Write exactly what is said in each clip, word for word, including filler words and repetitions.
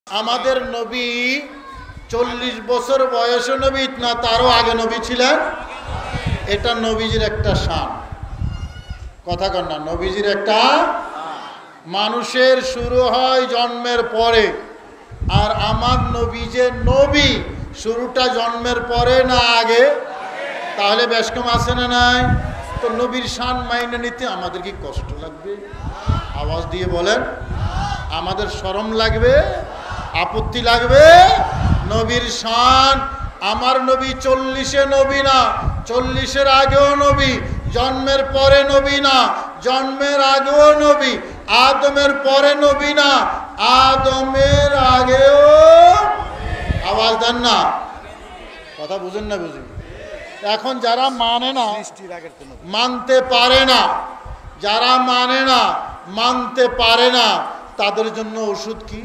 আমাদের নবী চল্লিশ বছর বয়সে নবী না তারও আগে নবী ছিলেন। এটা নবীজির একটা শান, কথা কন না, নবীজির একটা। মানুষের শুরু হয় জন্মের পরে, আর আমার নবী যে নবী শুরুটা জন্মের পরে না আগে, তাহলে বেশ কম আছে না নাই? তো নবীর শান মাইনে নিতে আমাদের কি কষ্ট লাগবে? আওয়াজ দিয়ে বলেন, আমাদের শরম লাগবে, আপত্তি লাগবে? নবীর শান, আমার নবী চল্লিশে নবী না, চল্লিশের আগেও নবী, জন্মের পরে নবী না, জন্মের আগেও নবী, আদমের পরে নবী না, আদমের আগেও। আওয়াজ দেন না, কথা বুঝেন না? বুঝি। এখন যারা মানে না, মানতে পারে না, যারা মানে না, মানতে পারে না, তাদের জন্য ওষুধ কি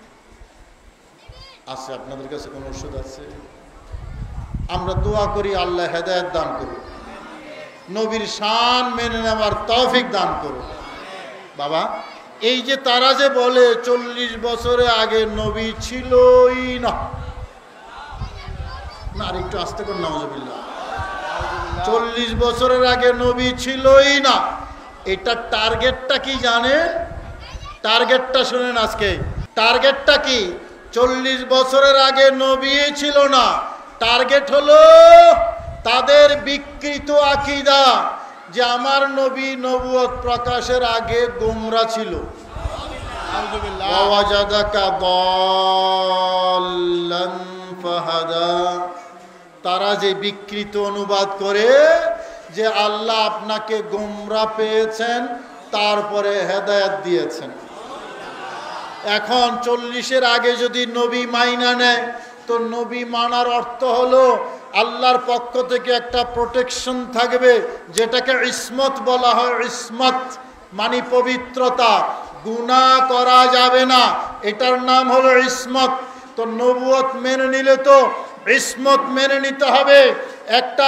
আছে? আপনাদের কাছে কোন ওষুধ আছে? আমরা দোয়া করি আল্লাহ হেদায়েত দান করুন, নবীর শান মেনে নেওয়ার তৌফিক দান করুন। বাবা, এই যে তারা যে বলে চল্লিশ বছরে আগে নবী ছিলই না, না আর একটু আস্তে করে নাউজুবিল্লাহ, চল্লিশ বছরের আগে নবী ছিলই না, এটা টার্গেটটা কি জানে? টার্গেটটা শুনেন আজকে, টার্গেটটা কি? চল্লিশ বছরের আগে নবী ছিল না, টার্গেট হলো তাদের বিকৃত আকীদা যে আমার নবী নবুয়ত প্রকাশের আগে গোমরা ছিল। তারা যে বিকৃত অনুবাদ করে যে আল্লাহ আপনাকে গোমরা পেয়েছেন, তারপরে হেদায়েত দিয়েছেন। এখন চল্লিশের আগে যদি নবী মাইনা নেয়, তো নবী মানার অর্থ হলো আল্লাহর পক্ষ থেকে একটা প্রোটেকশন থাকবে, যেটাকে ইসমত বলা হয়। ইসমত মানে পবিত্রতা, গুনাহ করা যাবে না, এটার নাম হলো ইসমত। তো নবুয়ত মেনে নিলে তো ইসমত মেনে নিতে হবে, একটা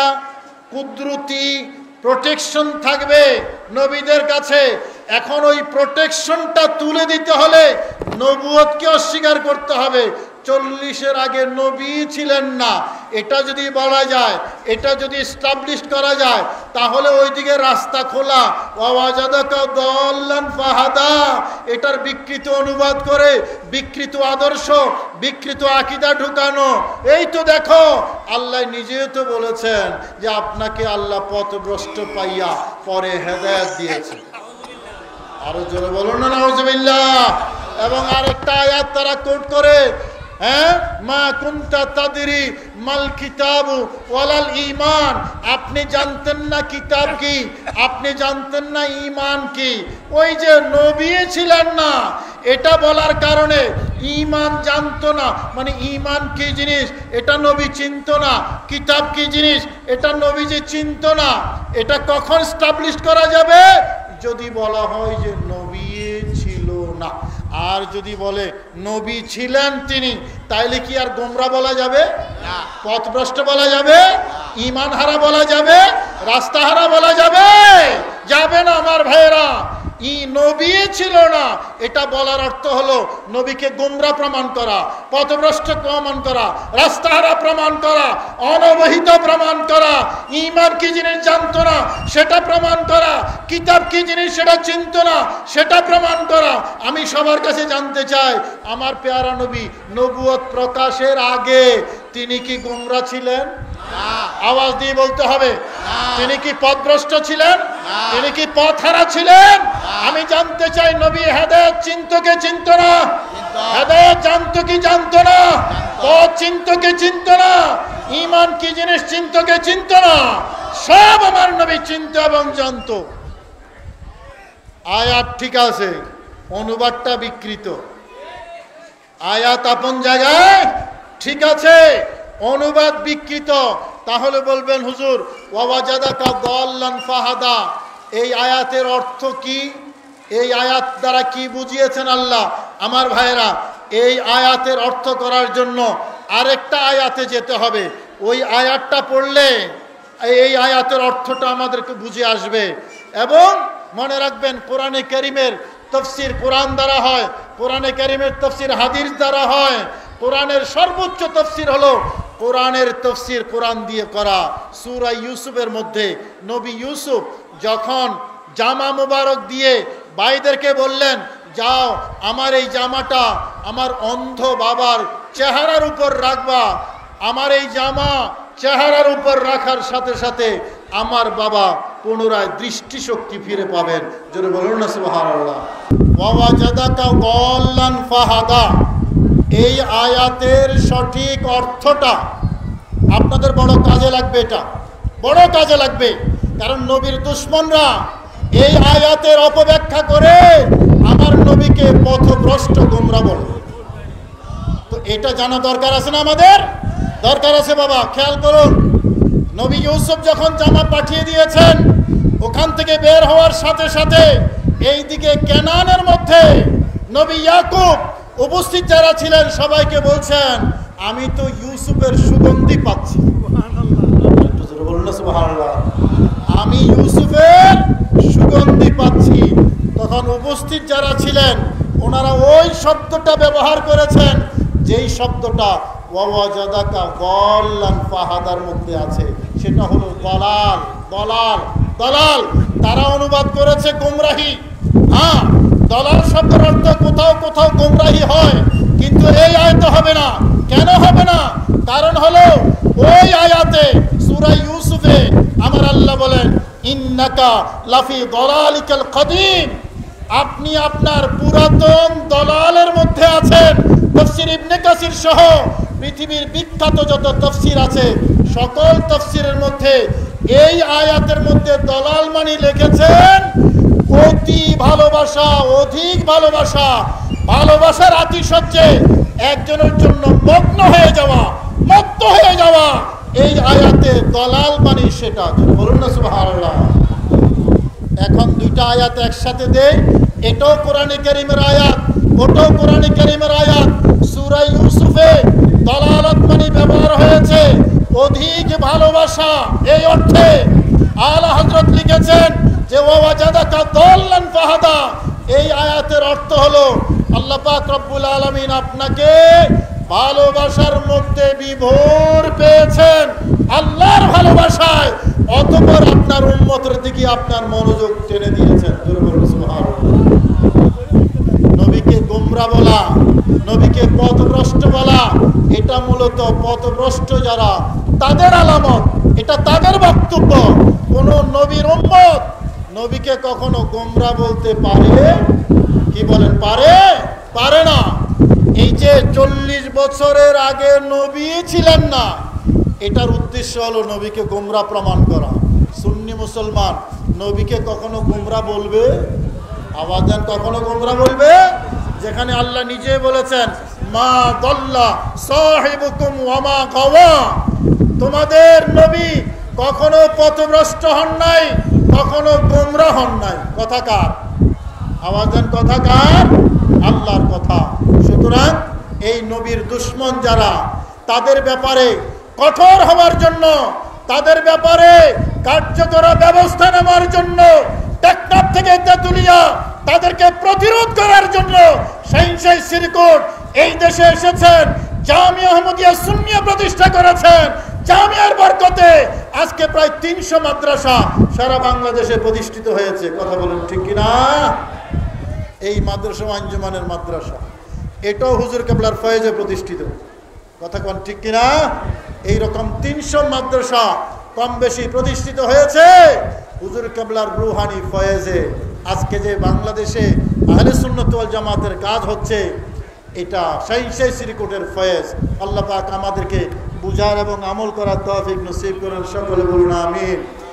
কুদরতি প্রোটেকশন থাকবে নবীদের কাছে। এখন ওই প্রোটেকশনটা তুলে দিতে হলে নবুয়তকে অস্বীকার করতে হবে। চল্লিশের আগে নবী ছিলেন না, এটা যদি বলা যায়, এটা যদি এস্টাবলিশ করা যায়, তাহলে ওইদিকে রাস্তা খোলা। ওয়াজাদাকা দাল্লান ফাহাদা, এটার বিকৃত অনুবাদ করে বিকৃত আদর্শ, বিকৃত আকীদা ঢুকানো। এই তো দেখো, আল্লাহ নিজেও তো বলেছেন যে আপনাকে আল্লাহ পথভ্রষ্ট পাইয়া পরে হেদায়েত দিয়েছে। আরো জোরে বলো না নাউজুবিল্লাহ। এবং আরেকটা আয়াত তারা কোট করে, হ্যাঁ, মা কুনতা তাদরি মাল কিতাবু ওয়ালাল ঈমান, আপনি জানতেন না কিতাব কি, আপনি জানতেন না ঈমান কি। ওই যে নবী ছিলেন না, এটা বলার কারণে ঈমান জানতো না, মানে ঈমান কি জিনিস এটা নবী চিনতো না, কিতাব কি জিনিস এটা নবী যে চিনতো না। এটা কখন এস্টাবলিশ করা যাবে? যদি বলা হয় যে নবী ছিল না। আর যদি বলে নবী ছিলেন তিনি, তাইলে কি আর গোমরা বলা যাবে? পথভ্রষ্ট বলা যাবে? ঈমান হারা বলা যাবে? রাস্তা হারা বলা যাবে? যাবে না আমার ভাইয়েরা। ই নবী ছিল না, এটা বলার অর্থ হলো নবীকে গোমরা প্রমাণ করা, পথভ্রষ্ট প্রমাণ করা, রাস্তাহারা প্রমাণ করা, অনবহিত প্রমাণ করা, ঈমান কি জিনিস জানতো না সেটা প্রমাণ করা, কিতাব কি জিনিস সেটা চিনতো না সেটা প্রমাণ করা। আমি সবার কাছে জানতে চাই, আমার পেয়ারা নবী নবুয়ত প্রকাশের আগে তিনি কি গোমরা ছিলেন? আওয়াজ দিয়ে বলতে হবে, তিনি কি পথভ্রষ্ট ছিলেন? তিনি কি পথ হারা ছিলেন? আমি জানতে চাই, নবী হেদায়েত চিনতো কে চিনতো না? হেদায়েত জানতো কি জানতো না? পথ চিনতো কে চিনতো না? ঈমান কি জিনিস চিনতো কে চিনতো না? সব আমার নবী চিনতো এবং জানতো। আয়াত ঠিক আছে, অনুবাদটা বিকৃত। আয়াত আপন জায়গায় ঠিক আছে, অনুবাদ বিকৃত। তাহলে বলবেন হুজুর ওয়াজাদাকা দাল্লান ফাহাদা, এই আয়াতের অর্থ কি? এই আয়াত দ্বারা কি বুঝিয়েছেন আল্লাহ? আমার ভাইয়েরা, এই আয়াতের অর্থ করার জন্য আরেকটা আয়াতে যেতে হবে। ওই আয়াতটা পড়লে এই আয়াতের অর্থটা আমাদেরকে বুঝে আসবে। এবং মনে রাখবেন, কোরআনে কারীমের তাফসীর কোরআন দ্বারা হয়, কোরআনে কারীমের তাফসীর হাদিস দ্বারা হয়। কোরআনের সর্বোচ্চ তাফসীর হলো কোরআনের তাফসীর কোরআন দিয়ে করা। সূরা ইউসুফের মধ্যে নবী ইউসুফ যখন জামা মুবারক দিয়ে ভাইদেরকে বললেন, যাও আমার এই জামাটা আমার অন্ধ বাবার চেহারার উপর রাখবা, আমার এই জামা চেহারার উপর রাখার সাথে সাথে আমার বাবা পুনরায় দৃষ্টিশক্তি ফিরে পাবেন। জোরে বলুন না সুবহানাল্লাহ। ওয়াওয়াজাদাকা দাল্লান ফাহাদা, এই আয়াতের সঠিক অর্থটা আপনাদের বড় কাজে লাগবে, এটা বড় কাজে লাগবে। কারণ নবীর দুশমনরা এই আয়াতের অপব্যাখ্যা করে আমার নবীকে পথভ্রষ্ট গোমরা বলে। তো এটা জানা দরকার আছে না? আমাদের দরকার আছে বাবা। খেয়াল করুন, নবী ইউসুফ যখন জামা পাঠিয়ে দিয়েছেন, ওখান থেকে বের হওয়ার সাথে সাথে এই দিকে কেনানের মধ্যে নবী ইয়াকুব উপস্থিত যারা ছিলেন সবাইকে বলছেন, আমি তো ইউসুফের সুগন্ধি পাচ্ছি। আমি ইউসুফের সুগন্ধি পাচ্ছি। তখন উপস্থিত যারা ছিলেন ওনারা ওই শব্দটা ব্যবহার করেছেন যেই শব্দটা ওয়াওয়াজাদাকা দাল্লান ফাহাদার মধ্যে আছে, সেটা হলো দলাল। দলাল দলাল তারা অনুবাদ করেছে গোমরাহি। হ্যাঁ, দলাল শব্দের অর্থ কোথাও কোথাও গোমরাহি হয়, কিন্তু এই আয়াতে হবে না। কেন হবে না? কারণ হলো ওই আয়াতে সূরা ইউসুফে আমার আল্লাহ বলেন, ইন্নাকা লাফি দলালিকাল কদিম, আপনি আপনার পুরাতন দলালের মধ্যে আছেন। তাফসীর ইবনে কাসির সহ পৃথিবীর বিখ্যাত যত তাফসীর আছে সকল তাফসীরের মধ্যে এই আয়াতের মধ্যে দলাল মানে লিখেছেন অতি ভালোবাসা, অধিক ভালোবাসা, ভালোবাসার আতিশয্যে একজনের জন্য মগ্ন হয়ে যাওয়া, মত্ত হয়ে যাওয়া। এই আয়াতে দলাল মানে সেটা। বলুন না সুবহানাল্লাহ। এখন দুইটা আয়াত একসাথে দেই, এটাও কোরআনে কারীমের আয়াত, ওটাও কোরআনে কারীমের আয়াত। সূরা ইউসুফে দলালত মানে ব্যবহার হয়েছে অধিক ভালোবাসা, এই অর্থে আলা হযরত লিখেছেন যে ওয়াওয়াজাদাকা দাল্লান ফাহাদা। এই আয়াতের অর্থ হলো আল্লাহ পাক রব্বুল আলামিন আপনাকে ভালোবাসার মধ্যে বিভোর পেয়েছেন, আল্লাহর ভালোবাসায়, অতঃপর আপনার উম্মতের দিকে আপনার মনোযোগ টেনে দিয়েছেন। নবীকে গোমরা বলা, নবীকে পথভ্রষ্ট বলা, এটা মূলত পথভ্রষ্ট যারা তাদের আলামত, এটা তাদের বক্তব্য। কোন নবীর উম্মত নবীকে কখনো গোমরা বলতে পারে? কি বলেন, পারে? পারে না। এই যে চল্লিশ বছরের আগে নবী ছিলেন না, এটার উদ্দেশ্য হলো নবীকে গোমরা প্রমাণ করা। সুন্নি মুসলমান নবীকে কখনো গোমরা বলবে? আওয়াজান কখনো গোমরা বলবে? যেখানে আল্লাহ নিজে বলেছেন, মা দাল্লা সাহিবুকুম ওয়া মা গাওয়া, তোমাদের নবী কখনো পথভ্রষ্ট হন নাই, কখনো গোমরা হন নাই। কথা কার? আওয়াজান কথা কার? আল্লাহর কথা। সুতরাং এই নবীর দুশমন যারা, তাদের ব্যাপারে কঠোর হওয়ার জন্য, তাদের ব্যাপারে কার্যকর ব্যবস্থা নেওয়ার জন্য, টেকনাফ থেকে তেতুলিয়া তাদেরকে প্রতিরোধ করার জন্য শাইনশাহ শ্রীকোট এই দেশে এসেছেন, জামিয়া আহমদিয়া সুন্নিয়া প্রতিষ্ঠা করেছেন। জামিয়ার বরকতে আজকে প্রায় তিনশো মাদ্রাসা সারা বাংলাদেশে প্রতিষ্ঠিত হয়েছে। কথা বলেন ঠিক কিনা? এই মাদ্রাসা আঞ্জুমানের মাদ্রাসা, এটাও হুজুর কেবলার ফয়েজে প্রতিষ্ঠিত। কথা কোন ঠিক কিনা? এইরকম তিনশো মাদ্রাসা কম বেশি প্রতিষ্ঠিত হয়েছে হুজুর কেবলার রুহানি ফয়েজে। আজকে যে বাংলাদেশে আহলে সুন্নাত ওয়াল জামাতের কাজ হচ্ছে, এটা শাইনশাহ শ্রীকোটের ফয়েজ। আল্লাহ পাক আমাদেরকে বুঝার এবং আমল করার তৌফিক নসিব করেন। সকলে বলুন আমিন।